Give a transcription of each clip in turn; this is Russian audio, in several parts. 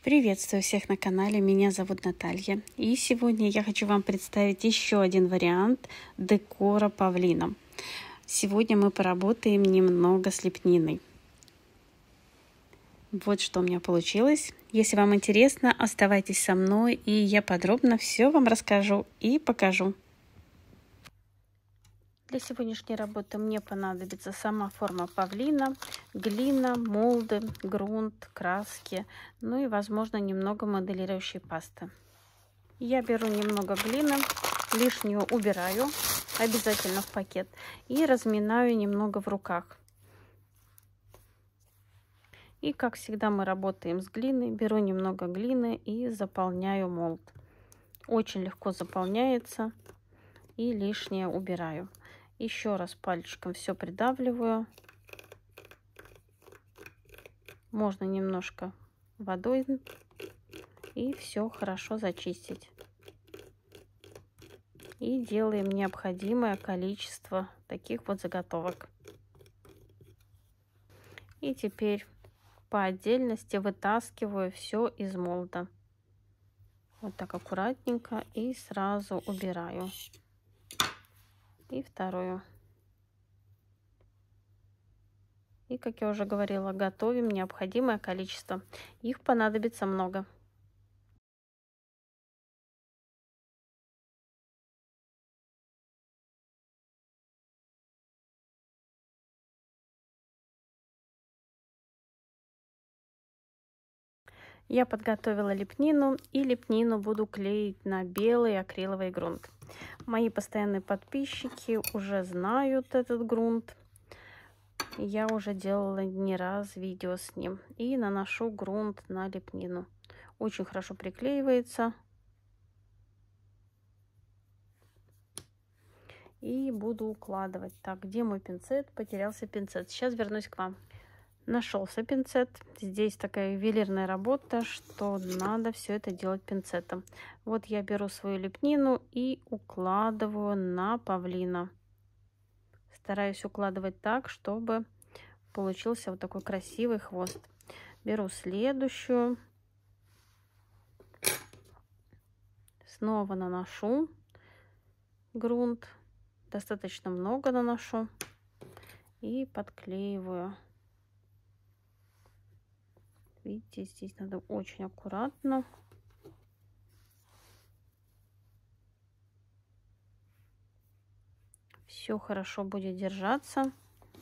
Приветствую всех на канале, меня зовут Наталья. И сегодня я хочу вам представить еще один вариант декора павлином. Сегодня мы поработаем немного с лепниной. Вот что у меня получилось. Если вам интересно, оставайтесь со мной, и я подробно все вам расскажу и покажу. Для сегодняшней работы мне понадобится сама форма павлина, глина, молды, грунт, краски, ну и, возможно, немного моделирующей пасты. Я беру немного глины, лишнюю убираю обязательно в пакет и разминаю немного в руках. И, как всегда, мы работаем с глиной. Беру немного глины и заполняю молд. Очень легко заполняется, и лишнее убираю. Еще раз пальчиком все придавливаю. Можно немножко водой и все хорошо зачистить. И делаем необходимое количество таких вот заготовок. И теперь по отдельности вытаскиваю все из молда. Вот так аккуратненько и сразу убираю. И вторую. И, как я уже говорила, готовим необходимое количество. Их понадобится много. Я подготовила лепнину, и лепнину буду клеить на белый акриловый грунт. Мои постоянные подписчики уже знают этот грунт. Я уже делала не раз видео с ним. И наношу грунт на лепнину. Очень хорошо приклеивается. И буду укладывать. Так, где мой пинцет? Потерялся пинцет. Сейчас вернусь к вам. Нашелся пинцет. Здесь такая ювелирная работа, что надо все это делать пинцетом. Вот я беру свою лепнину и укладываю на павлина. Стараюсь укладывать так, чтобы получился вот такой красивый хвост. Беру следующую. Снова наношу грунт. Достаточно много наношу. И подклеиваю. Видите, здесь надо очень аккуратно. Все хорошо будет держаться.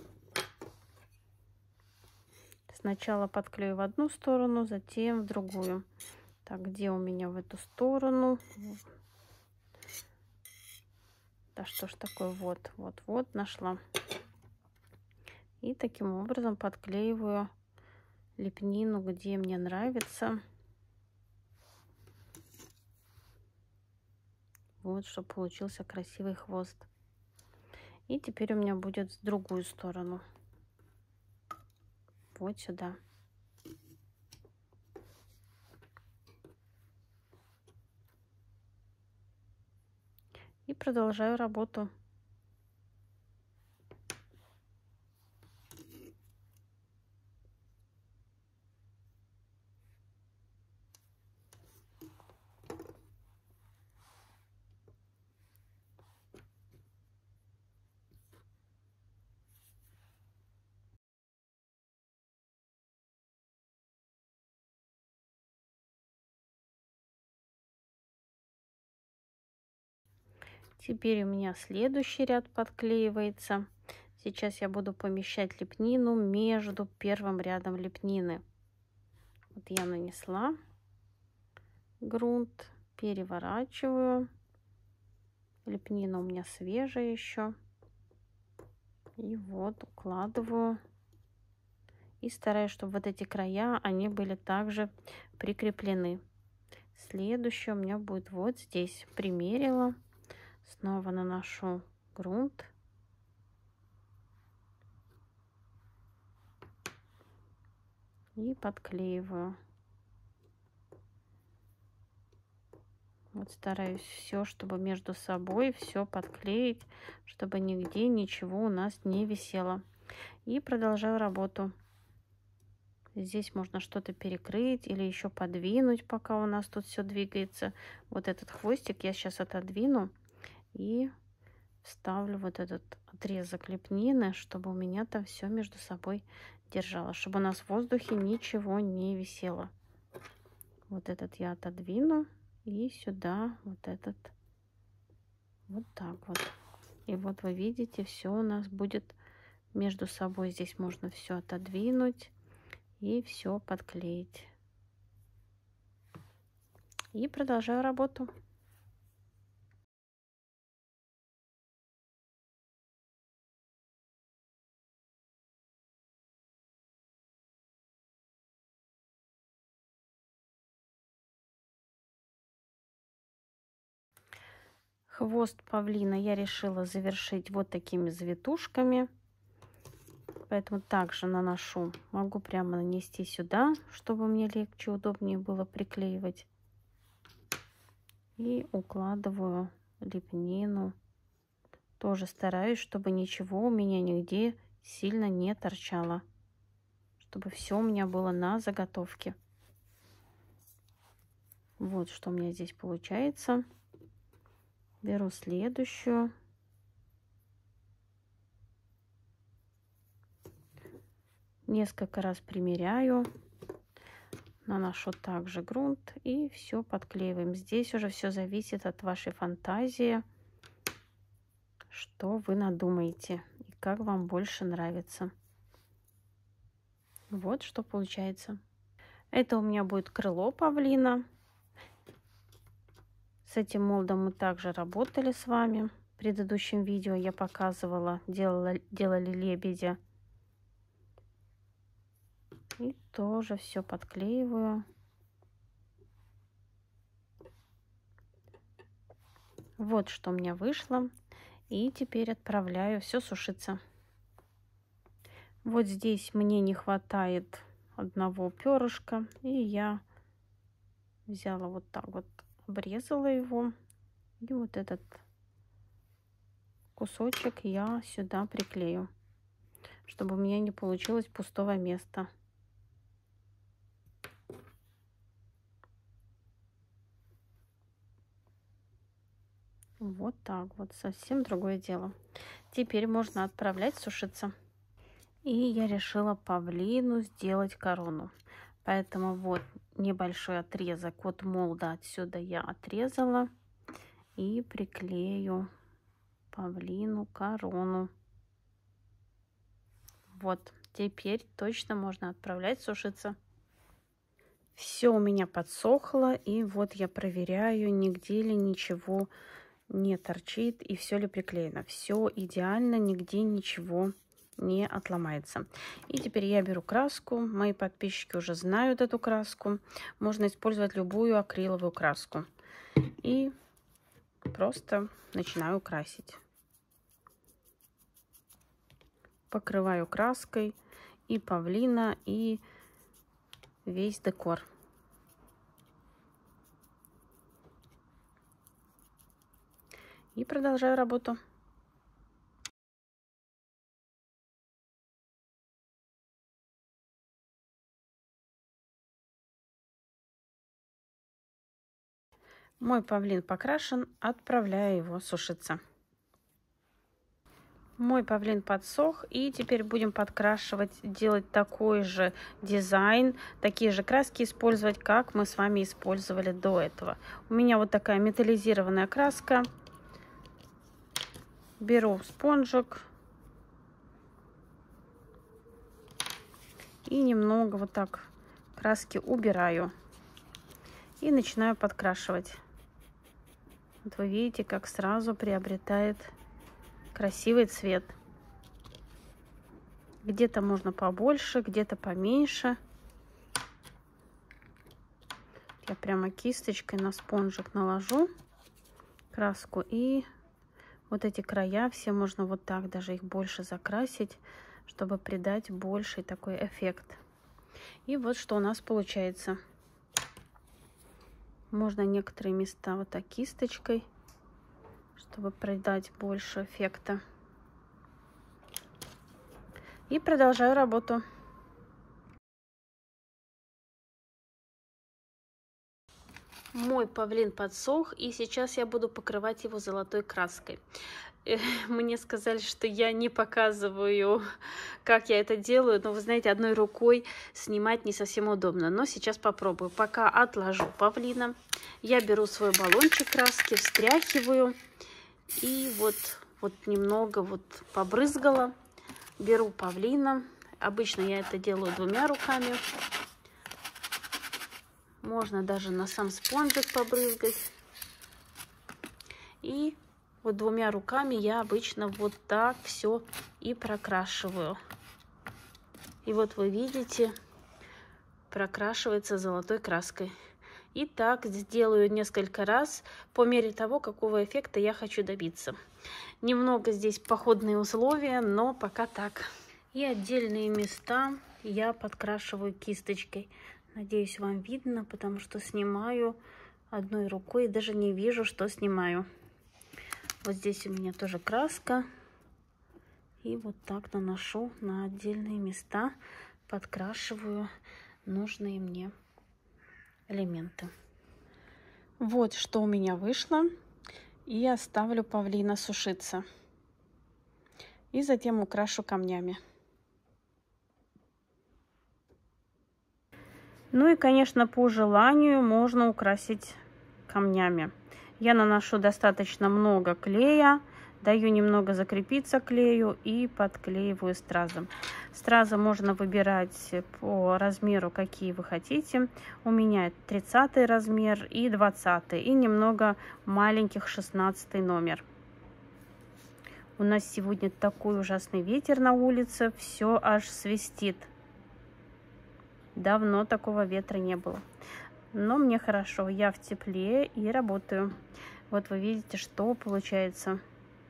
Сначала подклею в одну сторону, затем в другую. Так, где у меня в эту сторону? Да что ж такое? Вот, нашла. И таким образом подклеиваю лепнину, где мне нравится. Вот, чтобы получился красивый хвост. И теперь у меня будет с другую сторону. Вот сюда. И продолжаю работу. Теперь у меня следующий ряд подклеивается. Сейчас я буду помещать лепнину между первым рядом лепнины. Вот я нанесла грунт, переворачиваю. Лепнина у меня свежая еще. И вот укладываю. И стараюсь, чтобы вот эти края, они были также прикреплены. Следующее у меня будет вот здесь. Примерила. Снова наношу грунт. И подклеиваю. Вот стараюсь все, чтобы между собой все подклеить, чтобы нигде ничего у нас не висело. И продолжаю работу. Здесь можно что-то перекрыть или еще подвинуть, пока у нас тут все двигается. Вот этот хвостик я сейчас отодвину и вставлю вот этот отрезок лепнины, чтобы у меня там все между собой держалось, чтобы у нас в воздухе ничего не висело. Вот этот я отодвину и сюда вот этот вот так вот. И вот вы видите, все у нас будет между собой. Здесь можно все отодвинуть и все подклеить. И продолжаю работу. Хвост павлина я решила завершить вот такими завитушками. Поэтому также наношу. Могу прямо нанести сюда, чтобы мне легче, удобнее было приклеивать. И укладываю лепнину. Тоже стараюсь, чтобы ничего у меня нигде сильно не торчало. Чтобы все у меня было на заготовке. Вот что у меня здесь получается. Беру следующую. Несколько раз примеряю. Наношу также грунт и все подклеиваем. Здесь уже все зависит от вашей фантазии, что вы надумаете и как вам больше нравится. Вот что получается. Это у меня будет крыло павлина. С этим молдом мы также работали с вами. В предыдущем видео я показывала, делали лебедя. И тоже все подклеиваю. Вот что у меня вышло. И теперь отправляю все сушиться. Вот здесь мне не хватает одного перышка. И я взяла вот так вот, обрезала его. И вот этот кусочек я сюда приклею, чтобы у меня не получилось пустого места. Вот так вот, совсем другое дело. Теперь можно отправлять сушиться. И я решила павлину сделать корону. Поэтому вот небольшой отрезок от молда отсюда я отрезала. И приклею павлину корону. Вот, теперь точно можно отправлять сушиться. Все у меня подсохло. И вот я проверяю, нигде ли ничего не торчит и все ли приклеено. Все идеально, нигде ничего не отломается. И теперь я беру краску. Мои подписчики уже знают эту краску. Можно использовать любую акриловую краску. И просто начинаю красить. Покрываю краской и павлина, и весь декор. И продолжаю работу. Мой павлин покрашен, отправляю его сушиться. Мой павлин подсох, и теперь будем подкрашивать, делать такой же дизайн, такие же краски использовать, как мы с вами использовали до этого. У меня вот такая металлизированная краска. Беру спонжик и немного вот так краски убираю и начинаю подкрашивать. Вот вы видите, как сразу приобретает красивый цвет. Где-то можно побольше, где-то поменьше. Я прямо кисточкой на спонжик наложу краску, и вот эти края все можно вот так даже их больше закрасить, чтобы придать больший такой эффект. И вот что у нас получается. Можно некоторые места вот так кисточкой, чтобы придать больше эффекта. И продолжаю работу. Мой павлин подсох, и сейчас я буду покрывать его золотой краской. Мне сказали, что я не показываю, как я это делаю, но вы знаете, одной рукой снимать не совсем удобно. Но сейчас попробую. Пока отложу павлина, я беру свой баллончик краски, встряхиваю и вот немного побрызгала. Беру павлина. Обычно я это делаю двумя руками. Можно даже на сам спонжик побрызгать. И вот двумя руками я обычно вот так все и прокрашиваю. И вот вы видите, прокрашивается золотой краской. И так сделаю несколько раз по мере того, какого эффекта я хочу добиться. Немного здесь походные условия, но пока так. И отдельные места я подкрашиваю кисточкой. Надеюсь, вам видно, потому что снимаю одной рукой и даже не вижу, что снимаю. Вот здесь у меня тоже краска. И вот так наношу на отдельные места, подкрашиваю нужные мне элементы. Вот что у меня вышло. И оставлю павлина сушиться. И затем украшу камнями. Ну и, конечно, по желанию можно украсить камнями. Я наношу достаточно много клея, даю немного закрепиться клею и подклеиваю стразы. Стразы можно выбирать по размеру, какие вы хотите. У меня 30 размер и 20, и немного маленьких 16 номер. У нас сегодня такой ужасный ветер на улице, все аж свистит. Давно такого ветра не было. Но мне хорошо, я в тепле и работаю. Вот вы видите, что получается.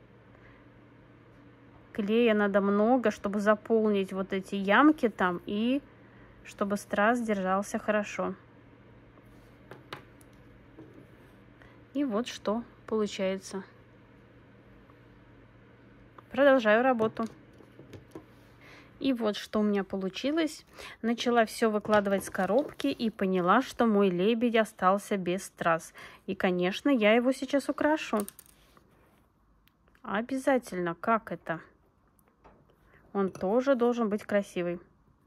Клея надо много, чтобы заполнить вот эти ямки там и чтобы страз держался хорошо. И вот что получается. Продолжаю работу. И вот что у меня получилось. Начала все выкладывать с коробки и поняла, что мой лебедь остался без страз. И, конечно, я его сейчас украшу. Обязательно. Как это? Он тоже должен быть красивый.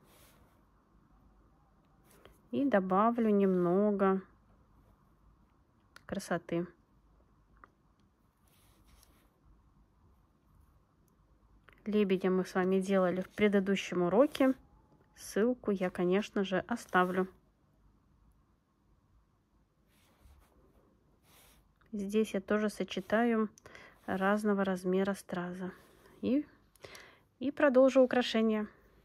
И добавлю немного красоты. Лебедя мы с вами делали в предыдущем уроке. Ссылку я, конечно же, оставлю. Здесь я тоже сочетаю разного размера страза. И продолжу украшение.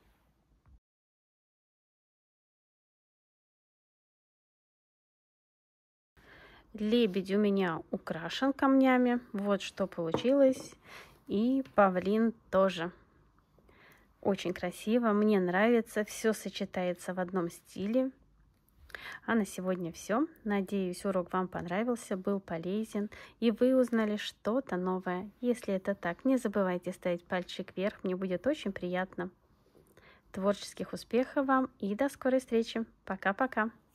Лебедь у меня украшен камнями. Вот что получилось. И павлин тоже. Очень красиво. Мне нравится. Все сочетается в одном стиле. А на сегодня все. Надеюсь, урок вам понравился, был полезен. И вы узнали что-то новое. Если это так, не забывайте ставить пальчик вверх. Мне будет очень приятно. Творческих успехов вам и до скорой встречи. Пока-пока.